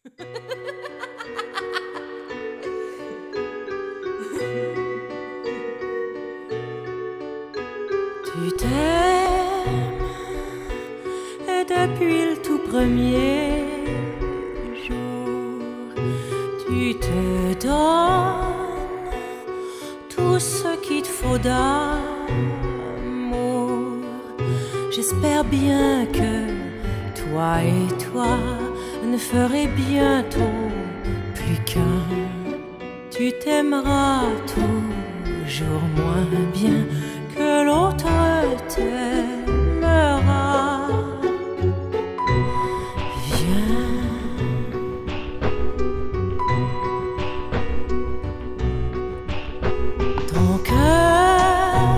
Tu t'aimes et depuis le tout premier jour, tu te donnes tout ce qu'il te faut d'amour. J'espère bien que toi et toi ne ferez bientôt plus qu'un. Tu t'aimeras toujours moins bien que l'autre t'aimera. Viens, ton cœur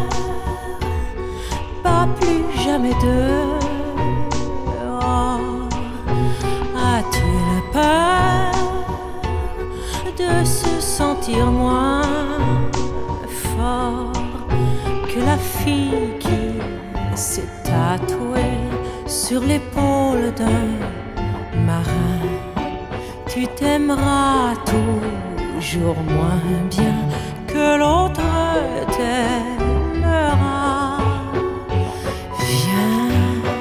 bat plus jamais dehors. As-tu la peur de se sentir moins fort que la fille qui s'est tatouée sur l'épaule d'un marin? Tu t'aimeras toujours moins bien que l'autre t'aimera. Viens,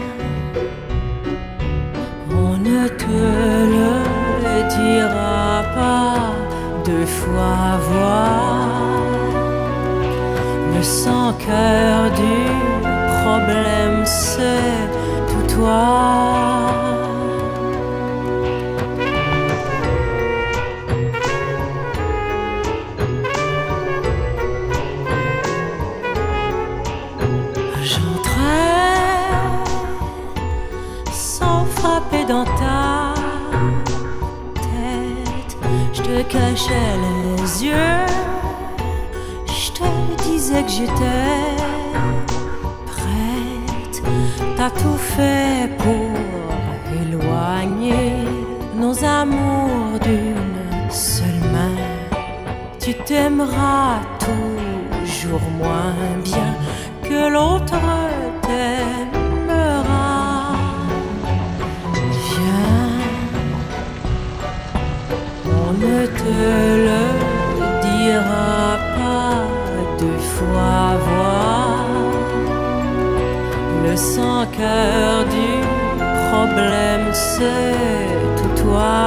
on ne te le dira pas deux fois, voir le sans-cœur du problème, c'est tout toi. J'entrais sans frapper dans ta tête, je te cachais les yeux, je te disais que j'étais prête. T'as tout fait pour éloigner nos amours d'une seule main. Tu t'aimeras toujours moins bien que l'autre t'aimera. Viens, on ne te le dira pas deux fois, voir le sans-cœur du problème, c'est tout toi.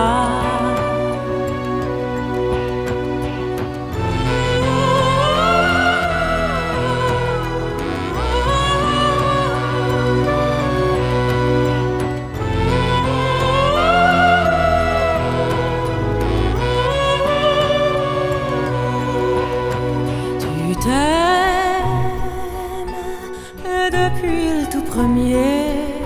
Tu t'aimes depuis le tout premier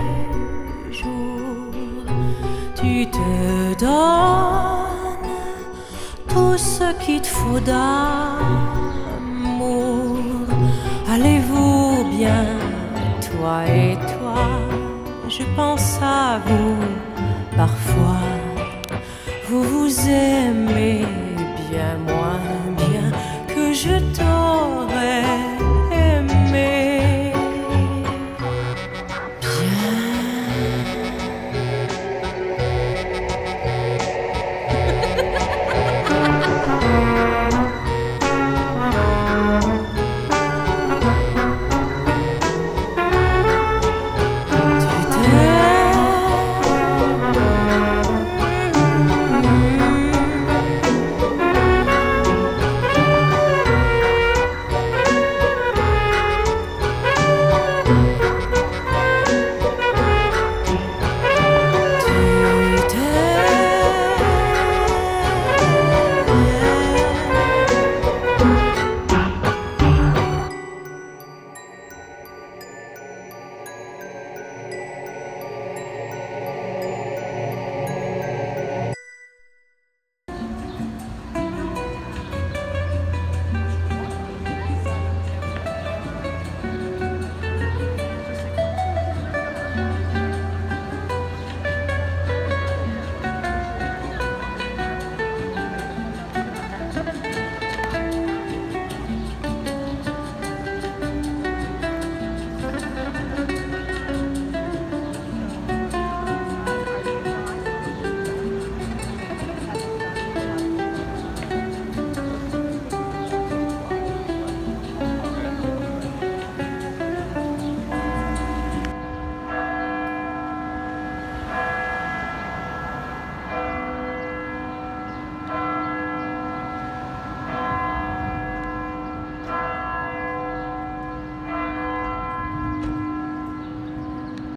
jour, tu te donnes tout ce qu'il te faut d'amour. Allez-vous bien, toi et toi? Je pense à vous parfois. Vous vous aimez bien moins bien que je t'aime.